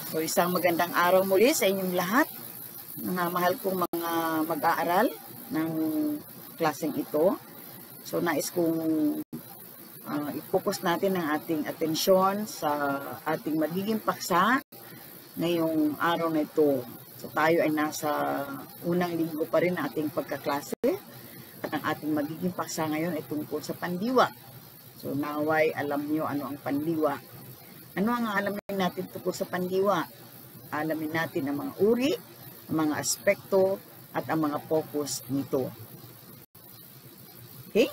So isang magandang araw muli sa inyong lahat, mga mahal kong mga mag-aaral ng klaseng ito. So nais kong i-focus natin ang ating atensyon sa ating magiging paksa ngayong araw na ito. So tayo ay nasa unang linggo pa rin ng ating pagkaklase at ang ating magiging paksa ngayon ay tungkol sa pandiwa. So naway alam nyo ano ang pandiwa. Ano ang alamin natin tungkol sa pandiwa? Alamin natin ang mga uri, ang mga aspekto, at ang mga focus nito. Okay?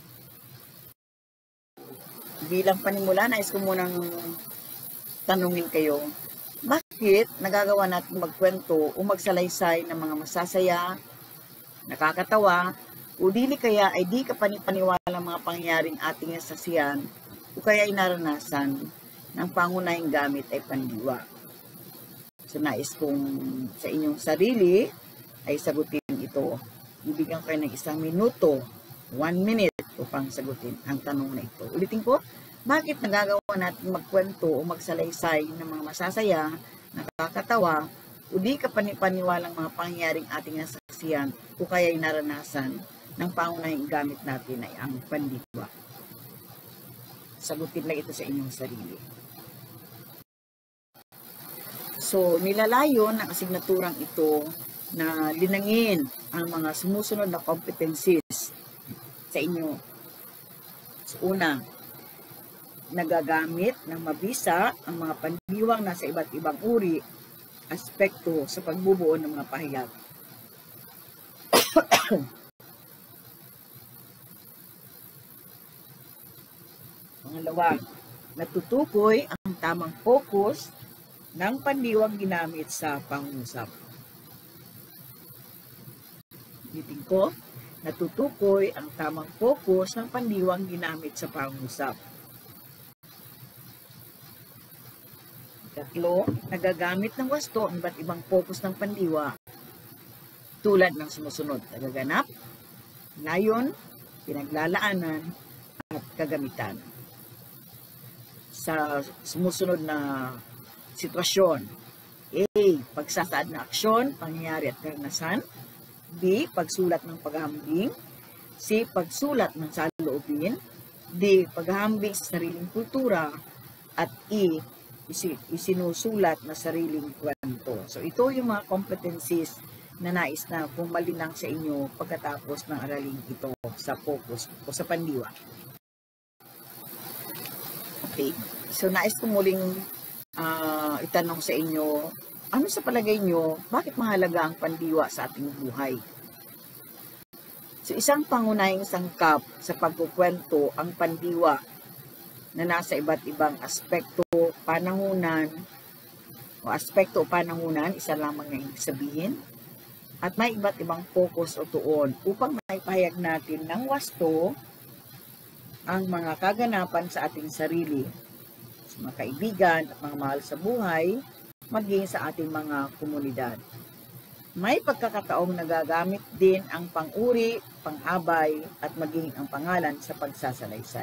Bilang panimula, nais ko munang tanungin kayo, bakit nagagawa natin magkwento o magsalaysay ng mga masasaya, nakakatawa, o dili kaya ay di kapanipaniwala mga pangyayaring ating nasaksihan o kaya ay naranasan ng pangunahing gamit ay pandiwa. So nais kong sa inyong sarili ay sagutin ito. Bibigyan ko kayo ng 1 minuto, 1 minute upang sagutin ang tanong na ito. Ulitin ko, bakit nagagawa natin magkwento o magsalaysay ng mga masasaya, nakakatawa, o di kapanipaniwalang mga pangyayaring ating nasaksihan o kaya ay naranasan ng pangunahing gamit natin ay ang pandiwa? Sagutin lang ito sa inyong sarili. So, nilalayon ng asignaturang ito na linangin ang mga sumusunod na competencies sa inyo. So, una, nagagamit ng mabisa ang mga pandiwang nasa iba't ibang uri, aspekto sa pagbubuo ng mga pahayag. Pangalawa, natutukoy ang tamang focus ng pandiwang ginamit sa pangungusap. Ulitin ko, natutukoy ang tamang focus ng pandiwang ginamit sa pangungusap. Tatlo, nagagamit ng wasto ang iba't ibang focus ng pandiwa tulad ng sumusunod: nagaganap, layon, pinaglalaanan, at kagamitan. Sa sumusunod na sitwasyon: A. Pagsasaad na aksyon, pangyayari at karanasan. B. Pagsulat ng paghahambing. C. Pagsulat ng saloobin. D. Paghahambing sa sariling kultura. At E. Isinusulat na sariling kwento. So ito yung mga competencies na nais na pumalinang sa inyo pagkatapos ng araling ito sa focus o sa pandiwa. Okay, so nais ko muling itanong sa inyo, ano sa palagay nyo, bakit mahalaga ang pandiwa sa ating buhay? So isang pangunahing sangkap sa pagkukwento ang pandiwa na nasa iba't ibang aspekto, panangunan, isa lamang na ibig sabihin, at may iba't ibang focus o tuon upang maipahayag natin ng wasto ang mga kaganapan sa ating sarili, mga kaibigan at mga mahal sa buhay, maging sa ating mga komunidad. May pagkakataong nagagamit din ang pang-uri, pang-abay, at maging ang pangalan sa pagsasalaysay.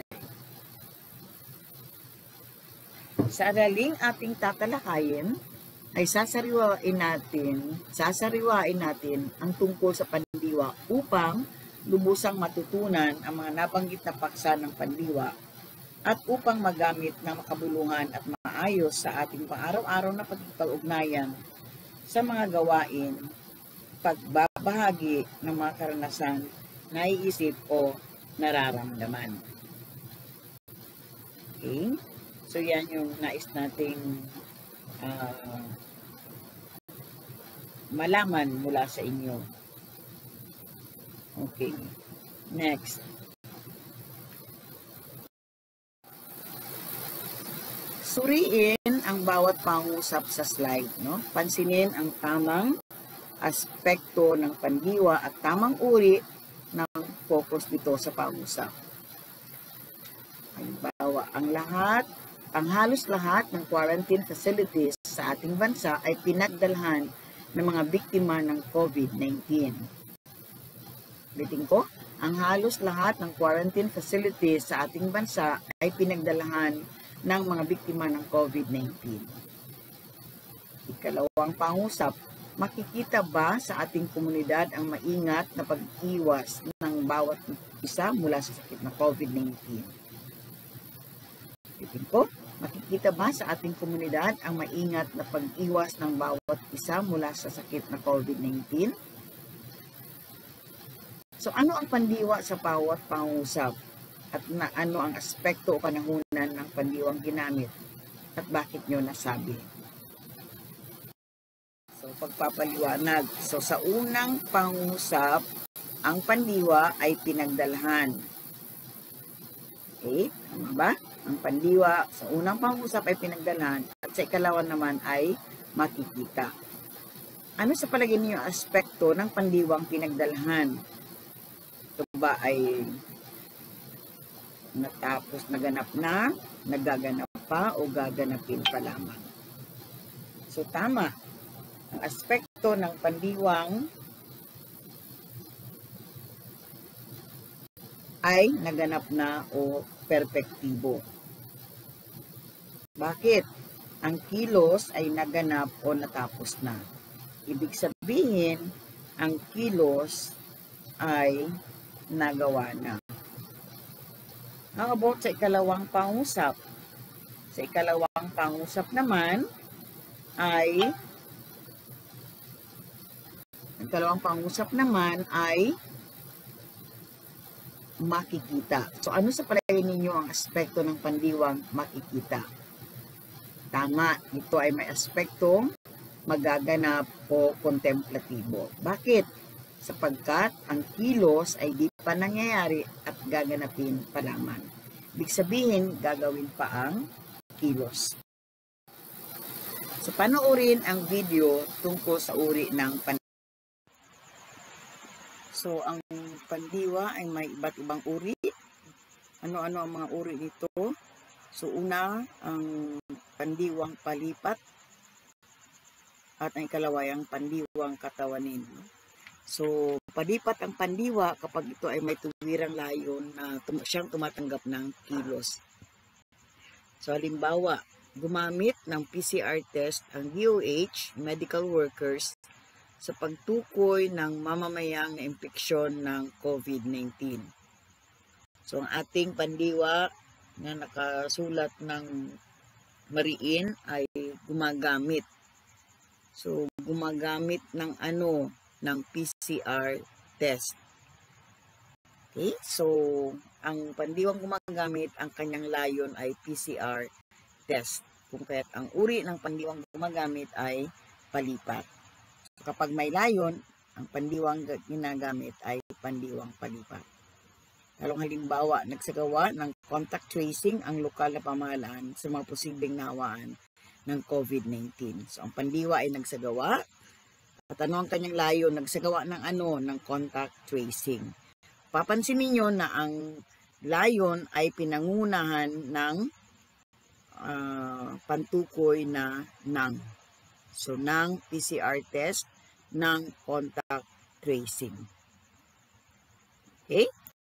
Sa araling ating tatalakayin, ay sasariwain natin ang tungkol sa pandiwa upang lubusang matutunan ang mga nabanggit na paksa ng pandiwa at upang magamit ng makabuluhan at maayos sa ating pang-araw-araw na pagkikipag-ugnayan sa mga gawain, pagbabahagi ng mga karanasan, naiisip o nararamdaman. Okay? So yan yung nais nating malaman mula sa inyo. Okay. Next. Suriin ang bawat pangusap sa slide, no? Pansinin ang tamang aspekto ng pandiwa at tamang uri ng focus dito sa pangusap. Halimbawa, ang halos lahat ng quarantine facilities sa ating bansa ay pinagdalhan ng mga biktima ng COVID-19. Ulitin ko, ang halos lahat ng quarantine facilities sa ating bansa ay pinagdalhan ng mga biktima ng COVID-19. Ikalawang pangusap, makikita ba sa ating komunidad ang maingat na pag-iwas ng bawat isa mula sa sakit na COVID-19? Titin ko, makikita ba sa ating komunidad ang maingat na pag-iwas ng bawat isa mula sa sakit na COVID-19? So ano ang pandiwa sa bawat pangusap? At ano ang aspekto o panahunan ng pandiwang ginamit? At bakit nyo nasabi? So, pagpapaliwanag. So, sa unang pangusap, ang pandiwa ay pinagdalhan. Okay? Tama ba? Ang pandiwa sa unang pangusap ay pinagdalhan at sa ikalawa naman ay makikita. Ano sa palagay niyo ang aspekto ng pandiwang pinagdalhan? Ito ba ay natapos, naganap na, nagaganap pa, o gaganapin pa lamang? So, tama. Ang aspekto ng pandiwang ay naganap na o perpektibo. Bakit? Ang kilos ay naganap o natapos na. Ibig sabihin, ang kilos ay nagawa na. How about sa ikalawang pangusap? Sa ikalawang pangusap naman ay makikita. So ano sa palagay ninyo ang aspekto ng pandiwang makikita? Tama, ito ay may aspektong magaganap o kontemplatibo. Bakit? Sapagkat ang kilos ay di pa nangyayari at gaganapin pa lamang. Ibig sabihin, gagawin pa ang kilos. So, panoorin ang video tungkol sa uri ng pandiwa. So, ang pandiwa ay may iba't ibang uri. Ano-ano ang mga uri nito? So, una, ang pandiwang palipat at ang ikalawa ang pandiwang katawanin. So, palipat ang pandiwa kapag ito ay may tuwirang layon na siyang tumatanggap ng kilos. So, halimbawa, gumamit ng PCR test ang DOH, medical workers, sa pagtukoy ng mamamayang na impeksyon ng COVID-19. So, ang ating pandiwa na nakasulat ng mariin ay gumagamit. So, gumagamit ng ng PCR test. Okay? So, ang pandiwang gumagamit, ang kanyang layon ay PCR test. Kung kaya't ang uri ng pandiwang gumagamit ay palipat. So, kapag may layon, ang pandiwang ginagamit ay pandiwang palipat. Talong halimbawa, nagsagawa ng contact tracing ang lokal na pamahalaan sa mga posibleng nawaan ng COVID-19. So, ang pandiwa ay nagsagawa. At ano ang kanyang layon? Nagsagawa ng ng contact tracing. Papansin niyo na ang layon ay pinangunahan ng pantukoy na ng. So, ng PCR test, ng contact tracing. Okay?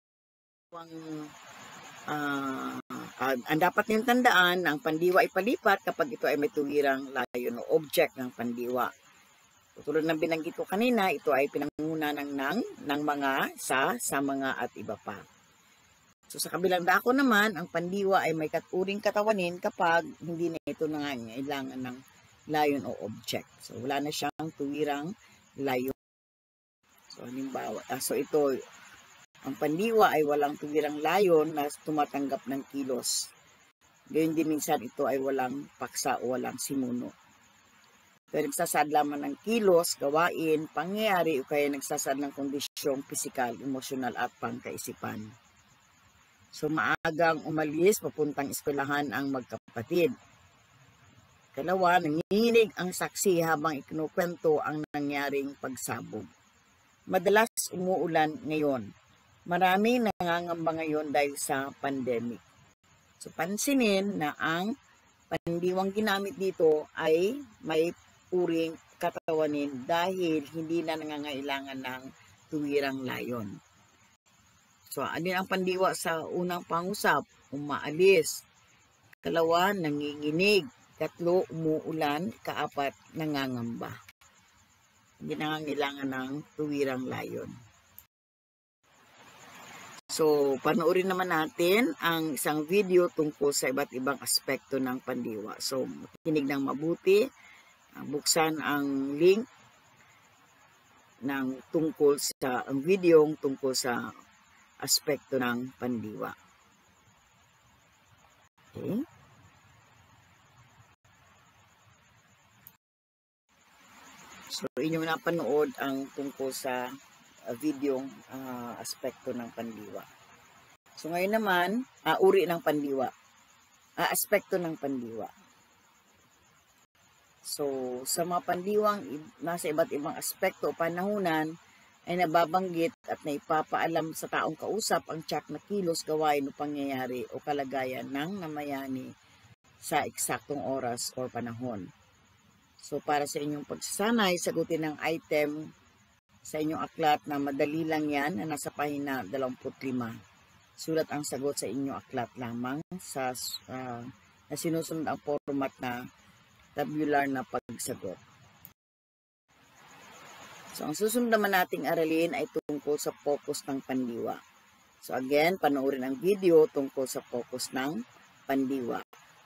Ang dapat niyong tandaan, ang pandiwa ay palipat kapag ito ay may tuwirang layon o object ng pandiwa. Tulad ng binanggit ko kanina, ito ay pinanguna ng mga, sa mga at iba pa. So sa kabilang dako naman, ang pandiwa ay may uring katawanin kapag hindi na ito nangangailangan ng layon o object. So wala na siyang tuwirang layon. So halimbawa, ito, ang pandiwa ay walang tuwirang layon na tumatanggap ng kilos. Gayun din minsan ito ay walang paksa o walang simuno. Pero nagsasad lamang ng kilos, gawain, pangyayari o kaya nagsasad ng kondisyong pisikal, emosyonal at pangkaisipan. So maagang umalis, papuntang eskwelahan ang magkapatid. Kalawa, nanginginig ang saksi habang ikinukwento ang nangyaring pagsabog. Madalas umuulan ngayon. Maraming nangangamba ngayon dahil sa pandemic. So pansinin na ang pandiwang ginamit dito ay may uring katawanin dahil hindi na nangangailangan ng tuwirang layon. So, ano ang pandiwa sa unang pangusap? Umaalis. Kalawa, nanginginig. Ikatlo, umuulan. Ikaapat, nangangamba. Hindi nangangailangan ng tuwirang layon. So, panoorin naman natin ang isang video tungkol sa iba't ibang aspekto ng pandiwa. So, makinig ng mabuti. Buksan ang link ng tungkol sa ang video tungkol sa aspekto ng pandiwa. Okay? So, inyong napanood ang tungkol sa video aspekto ng pandiwa. So, ngayon naman, uri ng pandiwa. Aspekto ng pandiwa. So, sa mga pandiwang nasa iba't ibang aspekto o panahunan ay nababanggit at naipapaalam sa taong kausap ang tiyak na kilos, gawain o pangyayari o kalagayan ng namayani sa eksaktong oras o panahon. So, para sa inyong pagsasanay, sagutin ang item sa inyong aklat na madali lang yan na nasa pahina 25. Sulat ang sagot sa inyong aklat lamang sa na sinusunod ang format na tabular na pagsagot. So, ang susunod naman nating aralin ay tungkol sa focus ng pandiwa. So, again, panoorin ang video tungkol sa focus ng pandiwa.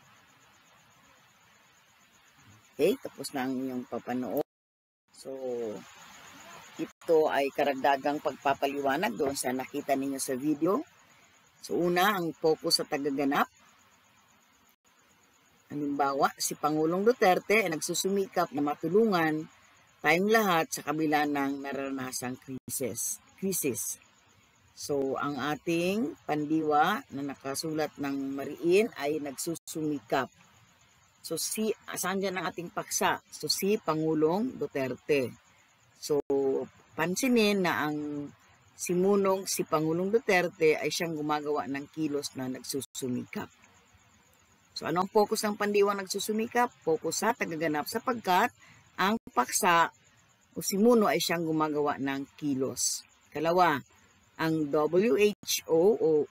Okay, tapos na ang inyong papanood. So, ito ay karagdagang pagpapaliwanag doon sa nakita ninyo sa video. So, una, ang focus sa tagaganap. Halimbawa, si Pangulong Duterte ay nagsusumikap na matulungan tayong lahat sa kabila ng naranasang krisis. So, ang ating pandiwa na nakasulat ng mariin ay nagsusumikap. So, saan dyan ang ating paksa? So, si Pangulong Duterte. So, pansinin na ang si Pangulong Duterte ay siyang gumagawa ng kilos na nagsusumikap. So, ano ang focus ng pandiwang nagsusumikap? Focus sa tagaganap sapagkat ang paksa o simuno ay siyang gumagawa ng kilos. Kalawa, ang WHO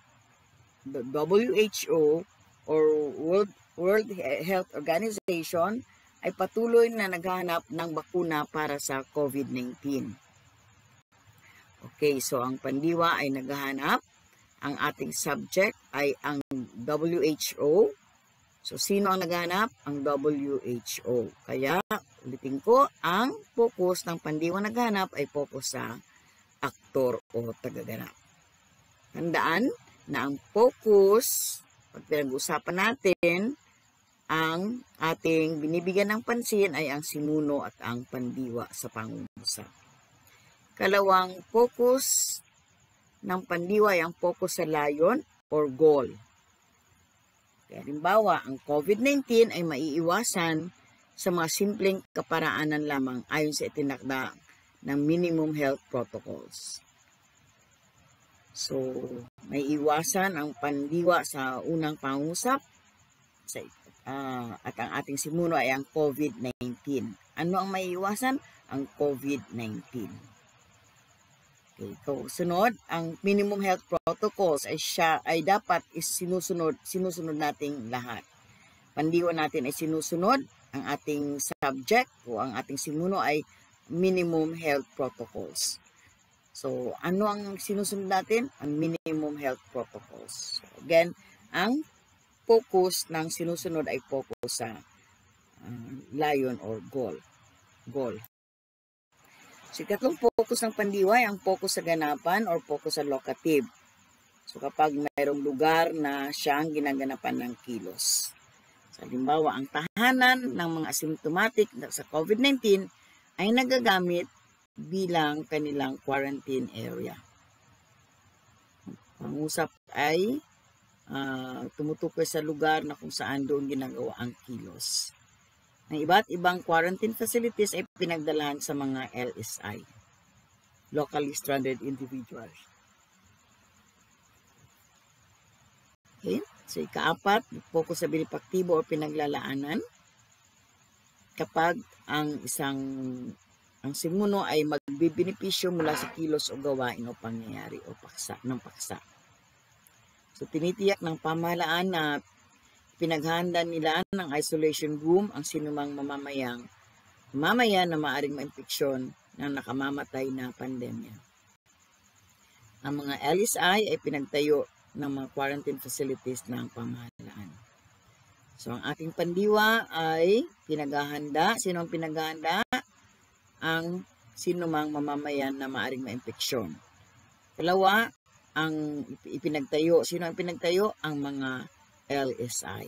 or World Health Organization ay patuloy na naghahanap ng bakuna para sa COVID-19. Okay, so ang pandiwa ay naghahanap. Ang ating subject ay ang WHO. So, sino ang naghahanap? Ang WHO. Kaya, ulitin ko, ang focus ng pandiwang naghahanap ay focus sa aktor o tagaganap. Tandaan na ang focus, pag pinag-usapan natin, ang ating binibigyan ng pansin ay ang simuno at ang pandiwa sa pangungusap. Kalawang focus ng pandiwa ay ang focus sa layon or goal. Kaya halimbawa, ang COVID-19 ay maiiwasan sa mga simpleng kaparaanan lamang ayon sa itinakda ng minimum health protocols. So, may iwasan ang pandiwa sa unang pangusap at ang ating simuno ay ang COVID-19. Ano ang may iwasan? Ang COVID-19. Okay, so, sunod, ang minimum health protocols ay dapat sinusunod nating lahat. Pandiwa natin ay sinusunod, ang ating subject o ang ating simuno ay minimum health protocols. So, ano ang sinusunod natin? Ang minimum health protocols. So, again, ang focus ng sinusunod ay focus sa layon or goal. So, ikatlong focus ng pandiwa ay ang focus sa ganapan or focus sa locative. So, kapag mayroong lugar na siyang ginaganapan ng kilos. So, halimbawa, ang tahanan ng mga asymptomatic sa COVID-19 ay nagagamit bilang kanilang quarantine area. Pangusap ay tumutukoy sa lugar na kung saan doon ginagawa ang kilos. Ang iba't ibang quarantine facilities ay pinagdalahan sa mga LSI, locally stranded individuals. Okay, so ikaapat, focus sa binipaktibo o pinaglalaanan. Kapag ang simuno ay magbibinipisyo mula sa kilos o gawain o pangyayari o paksa. So tinitiyak ng pamahalaan na Ipinaghanda nila ng isolation room ang sinumang mamamayan na maaring maimpeksyon ng nakamamatay na pandemya. Ang mga LSI ay pinagtayo ng mga quarantine facilities ng pamahalaan. So, ang ating pandiwa ay pinaghahanda. Sino ang pinaghahanda? Ang sinumang mamamayan na maaring maimpeksyon. Dalawa, ang ipinagtayo. Sino ang pinagtayo? Ang mga LSI.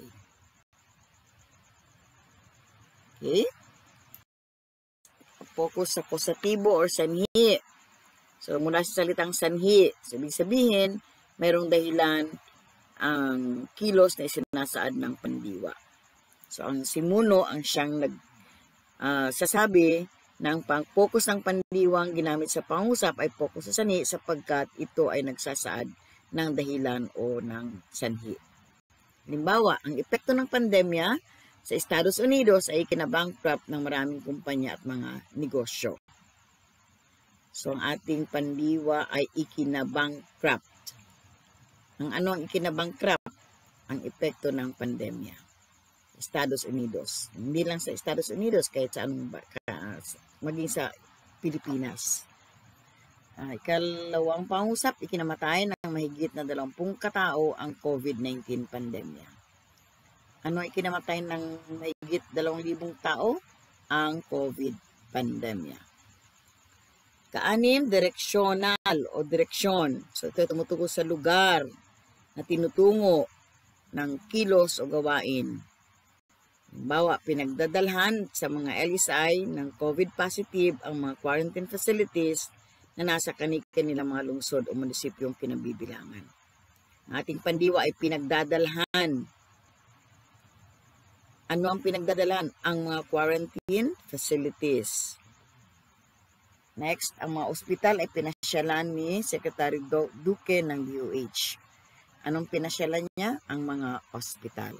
Okay? Focus sa positibo or sanhi. So, mula sa salitang sanhi, so, ibig sabihin, mayroong dahilan ang kilos na isinasaad ng pandiwa. So, ang simuno ang siyang sasabi ng pang-focus ng pandiwang ginamit sa pangusap ay focus sa sanhi sapagkat ito ay nagsasaad ng dahilan o ng sanhi. Halimbawa, ang epekto ng pandemya sa Estados Unidos ay kinabankrupt ng maraming kumpanya at mga negosyo. So, ang ating pandiwa ay ikinabankrupt. Ang ano ang ikinabankrupt? Ang epekto ng pandemya. Estados Unidos. Hindi lang sa Estados Unidos, kahit sa maging sa Pilipinas. Ikalawang pangusap, ikinamatay ng mahigit na 20 katao ang COVID-19 pandemya. Ano ikinamatay ng mahigit 2,000 tao? Ang COVID pandemya. Kaanim, direksyonal o direksyon. So, ito tumutukoy sa lugar na tinutungo ng kilos o gawain. Halimbawa, pinagdadalhan sa mga LSI ng COVID positive ang mga quarantine facilities na nasa kanilang mga lungsod o munisipyong kinabibilangan. Ang ating pandiwa ay pinagdadalhan. Ano ang pinagdadalhan? Ang mga quarantine facilities. Next, ang mga ospital ay pinasyalan ni Secretary Duque ng DOH. Anong pinasyalan niya? Ang mga ospital.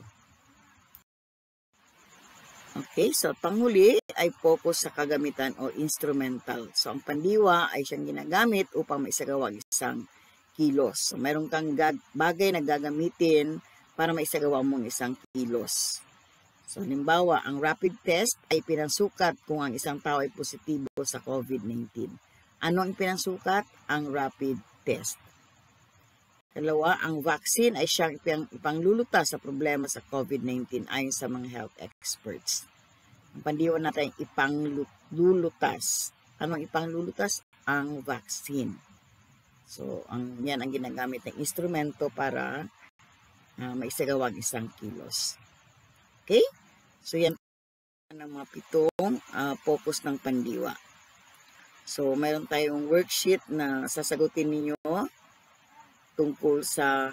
Okay, so panghuli ay focus sa kagamitan o instrumental. So, ang pandiwa ay siyang ginagamit upang maisagawa ang isang kilos. So, mayroon kang bagay na gagamitin para maisagawa mong isang kilos. So, halimbawa, ang rapid test ay pinansukat kung ang isang tao ay positibo sa COVID-19. Ano ang pinansukat? Ang rapid test. Dalawa, ang vaccine ay siyang ipanglulutas sa problema sa COVID-19 ayon sa mga health experts. Ang pandiwa natin ay ipanglulutas. Ano ang ipanglulutas? Ang vaccine. So, yan ang ginagamit ng instrumento para maisagawa ang isang kilos. Okay? So, yan ang mga 7 focus ng pandiwa. So, mayroon tayong worksheet na sasagutin ninyo tungkol sa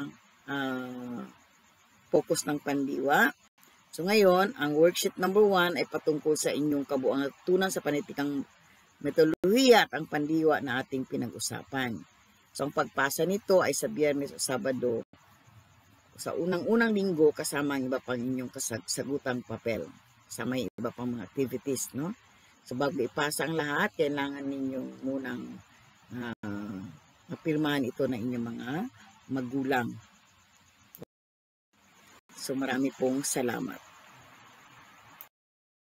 focus ng pandiwa. So, ngayon, ang worksheet number 1 ay patungkol sa inyong kabuang natutunan sa panitikang metodolohiya at ang pandiwa na ating pinag-usapan. So, ang pagpasa nito ay sa Biyernes o Sabado sa unang-unang linggo kasama ang iba pang inyong kasagutang papel. Kasama yung iba pang mga activities, no? So, bago ipasa ang lahat, kailangan ninyong munang mapirmahan ito ng inyong mga magulang. So, marami pong salamat.